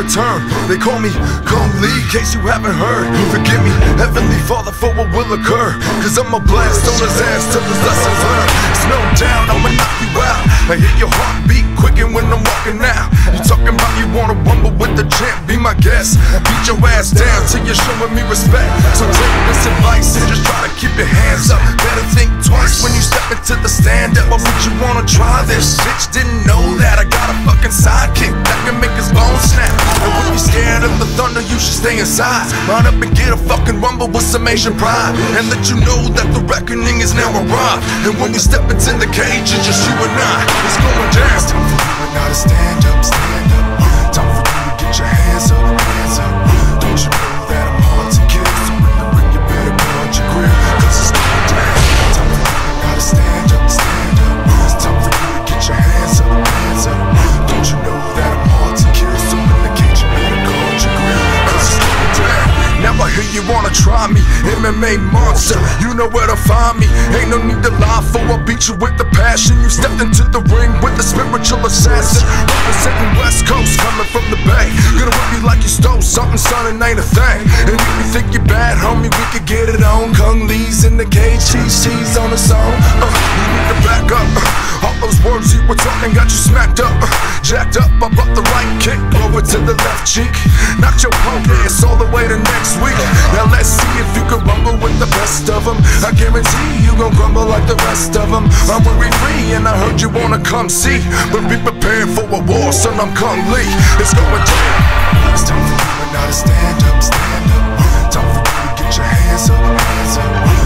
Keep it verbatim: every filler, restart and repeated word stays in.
return. They call me Kung Lee, in case you haven't heard. Forgive me, Heavenly Father, for what will occur. Cause I'ma blast on his ass till his lessons learned. It's no doubt I'ma knock you out. I hear your heartbeat quicken when I'm walking out. You talking about you wanna rumble with the champ, be my guest. Beat your ass down till you're showing me respect. So take this advice and just try to keep your hands up. Better think twice when you step into the stand-up. Why would you wanna try this? Bitch didn't know that I got a fucking sidekick that can make his bones snap. And when you're scared of the thunder, you should stay inside. Run up and get a fucking rumble with some Asian pride, and let you know that the reckoning is now arrived. And when we step into the cage, it's just you and I. It's going down. It's time for you and I to stand up, stand up. Time for you to get your hands up, hands up. Don't you know that I'm hard to kill? So when you bring, you better guard your grill, cause it's going down. Time for you and I to stand up, stand up. It's time for you to get your hands up, hands up. Don't you know that I'm hard to kill? So in the cage, you better guard your grill, cause it's going down. Now I hear you wanna try me, M M A monster, you know where to find me. Ain't no need to lie, for I'll beat you with the passion. You stepped into the ring with the spiritual assassin, representing West Coast, coming from the Bay. Gonna whip you like you stole something, son, it ain't a thing. And if you think you're bad, homie, we could get it on. Kung Lee's in the cage, cheese, cheese on the song. Uh, you need to back up, uh, all those words you were talking got you smacked up, uh, jacked up. I brought the right kick, over to the left cheek, knocked your punk ass all the way to next week. Now let's see if you can rumble with the best of them. I guarantee you gon' grumble like the rest of them. I'm worry free and I heard you wanna come see, but be prepared for a war, son, I'm Kung Lee. It's going down. It's time for you and I to stand up, stand up. Time for you to get your hands up, hands up.